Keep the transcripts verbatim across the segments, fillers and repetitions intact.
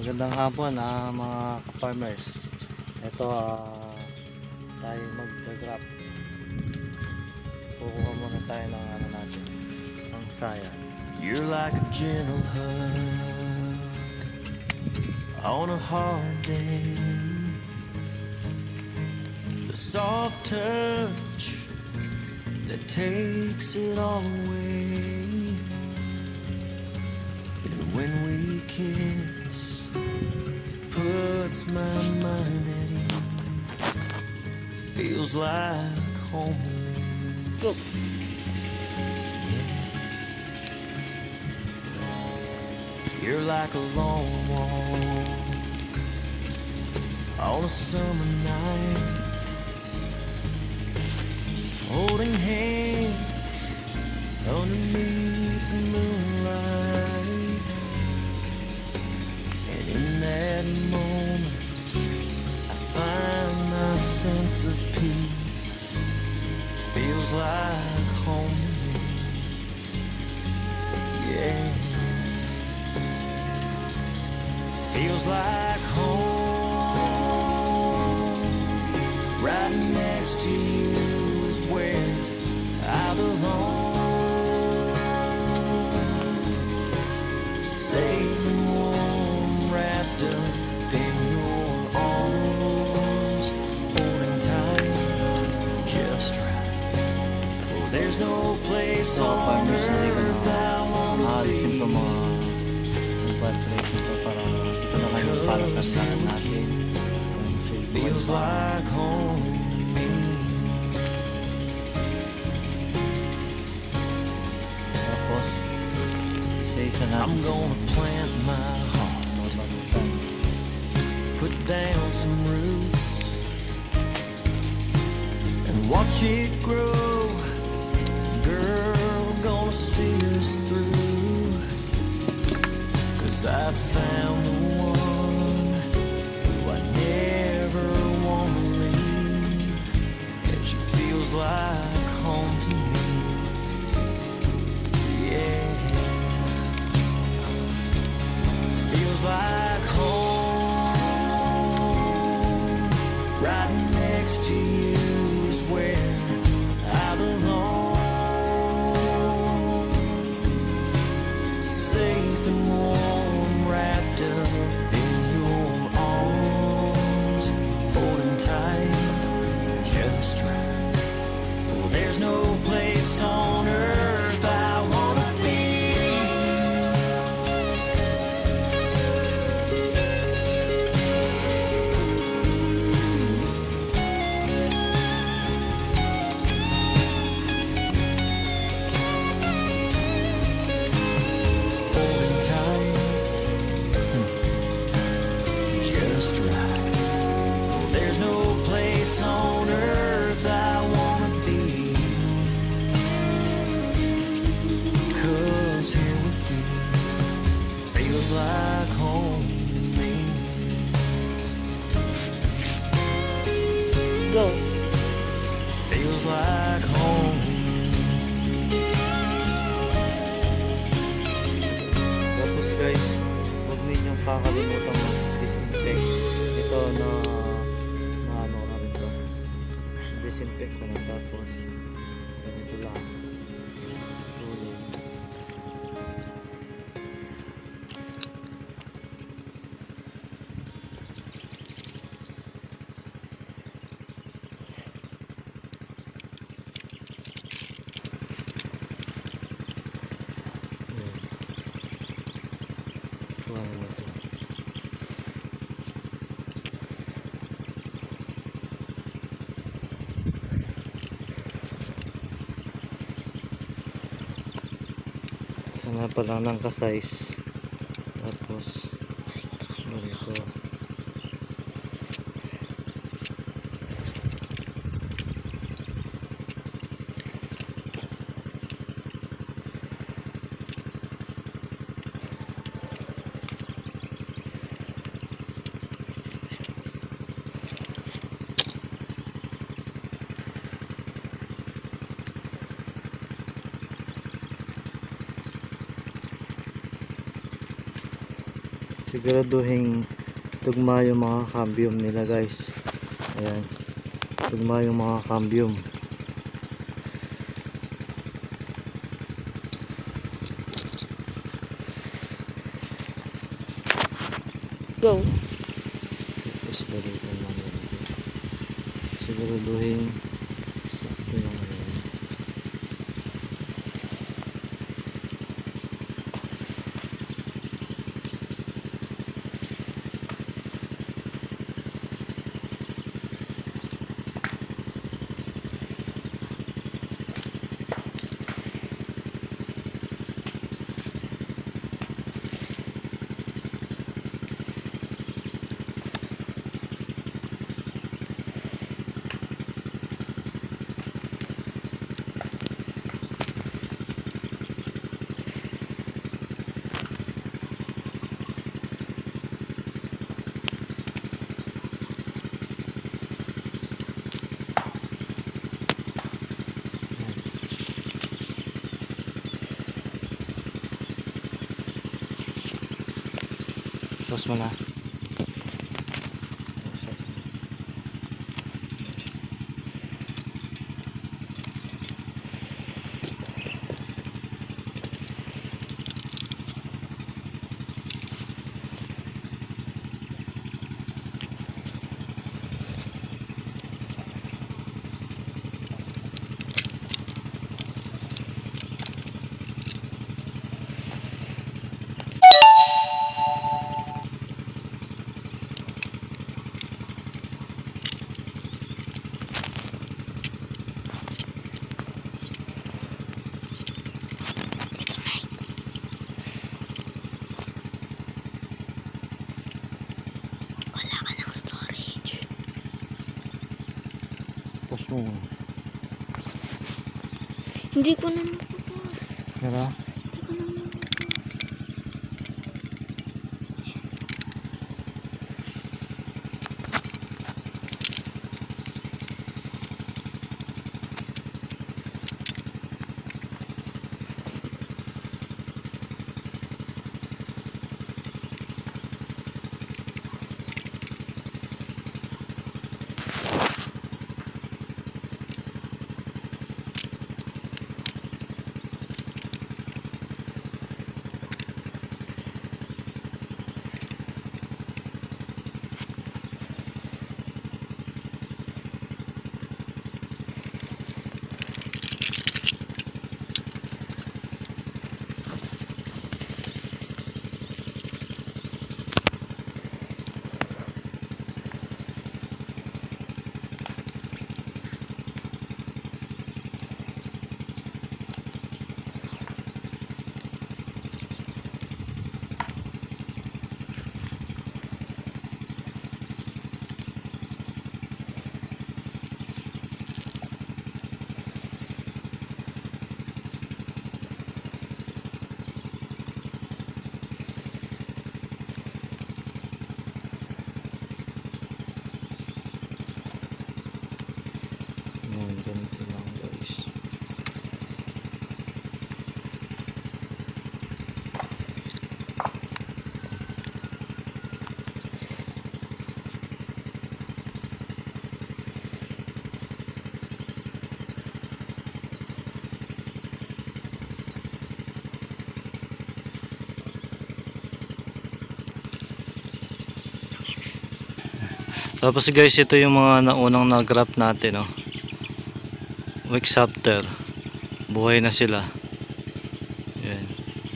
Magandang hapon ah, mga ka-farmers. Ito ah, tayo mag-grab. Kukuha muna tayo ng ano natin, ang sayang. You're like a gentle hug on a hard day, the soft touch that takes it all away. And when we kiss, it puts my mind at ease. Feels like home to me. Go. You're like a long walk on a summer night, holding hands underneath the moonlight. And in that moment I find my sense of peace. Feels like home to me. Yeah. Feels like home. Right next to you is where I belong. Safe and warm, wrapped up in your arms, holding tight, just right. Oh, there's no place on earth I wanna be. Para sa saan natin. Feels like home to me. Tapos isa-isa natin. I'm gonna plant my heart, put down some roots, and watch it grow. Girl, we're gonna see us through, 'cause I found the one like home to me. Yeah, feels like home. Right next to you is where I belong. Safe and warm, wrapped up in your arms, holding tight, just right. There's no place on earth I wanna be. Holding tight, just right. There's no place on earth I wanna be. Feels like home to me. Go. Feels like home. Tapos guys, huwag ninyong kakalimutan mag-disinfect. Ito na na ano na rin to. Disinfect ko na, tapos ganito lang. Tuloy. Sana pa lang ng ka-size. Tapos ganito. siguraduhin tugma yung mga cambium nila guys. Ayan, tugma yung mga cambium. Go. Tapos balikan lang yun. Siguraduhin sakto yung ano. Tapos mo na. Tapos mo. Hindi ko na mapapos. Tara. Hindi ko na mapapos. Ayan, ganito lang guys. Tapos guys, ito yung mga naunang na-graph natin, oh. Weeks after, buhay na sila. Yan.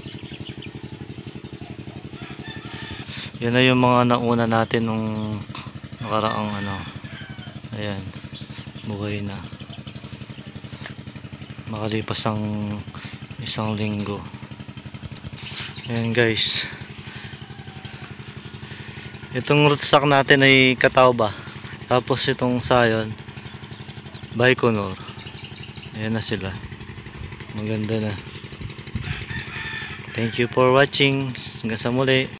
Yan na yung mga nauna natin nung nakaraang ano. Ayan, buhay na. Makalipas ang isang linggo. Ayan guys. Itong rootstock natin ay Catawba. Tapos itong sayon, Baikonur. Ayan na sila. Maganda na. Thank you for watching. Hanggang sa muli.